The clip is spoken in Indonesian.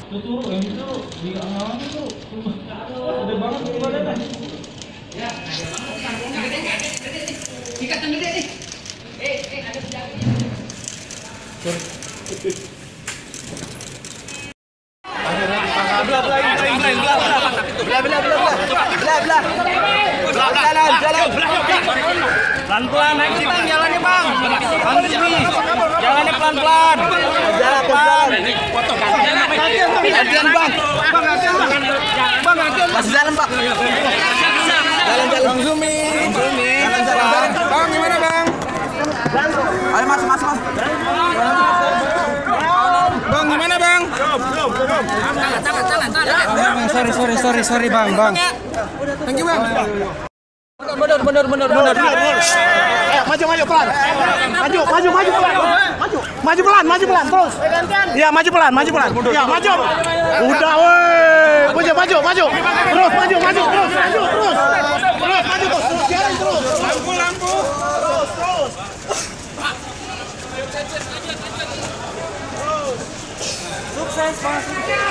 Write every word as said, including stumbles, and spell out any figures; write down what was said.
Tuh tuh, yang itu di awal itu gede banget tuh badannya. Ya, ada banget. Gede, gede, gede. Ikatan gede nih. Eh, eh, ada penjaganya. Belah, belah, belah, belah, belah, belah, belah, belah, belah, belah, jalan, jalan, pelan-pelan naik sih bang, jalannya bang, Bang, jalannya pelan-pelan, jalan pelan, gantian bang, masih jalan pak, jalan-jalan, bang Zumi, jalan-jalan, bang gimana bang? Ayo mas, mas, mas. Bang gimana bang? Tangan, tangan, tangan, tangan. Sorry, sorry, sorry, sorry bang, bang. Thank you bang. Bener, bener, bener, bener, bener. Eh, maju, maju pelan. Maju, maju, maju pelan. Maju, maju pelan, maju pelan, terus. Iya, maju pelan, maju pelan. Iya, maju. Udah, woi. Maju, maju, maju. Terus, maju, maju, terus, maju, terus. Terus, maju terus. Jalan terus. Lampu, lampu. Terus, terus. Sukses, Mas.